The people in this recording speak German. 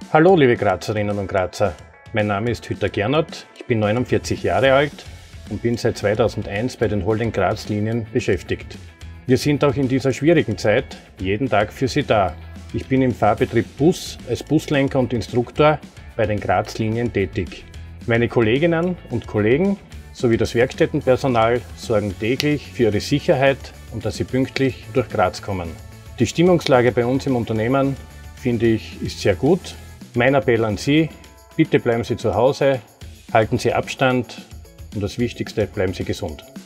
Hallo liebe Grazerinnen und Grazer, mein Name ist Hütter Gernot, ich bin 49 Jahre alt und bin seit 2001 bei den Holding Graz Linien beschäftigt. Wir sind auch in dieser schwierigen Zeit jeden Tag für Sie da. Ich bin im Fahrbetrieb Bus als Buslenker und Instruktor bei den Graz Linien tätig. Meine Kolleginnen und Kollegen sowie das Werkstättenpersonal sorgen täglich für Ihre Sicherheit und dass Sie pünktlich durch Graz kommen. Die Stimmungslage bei uns im Unternehmen, finde ich, ist sehr gut. Mein Appell an Sie, bitte bleiben Sie zu Hause, halten Sie Abstand und das Wichtigste, bleiben Sie gesund.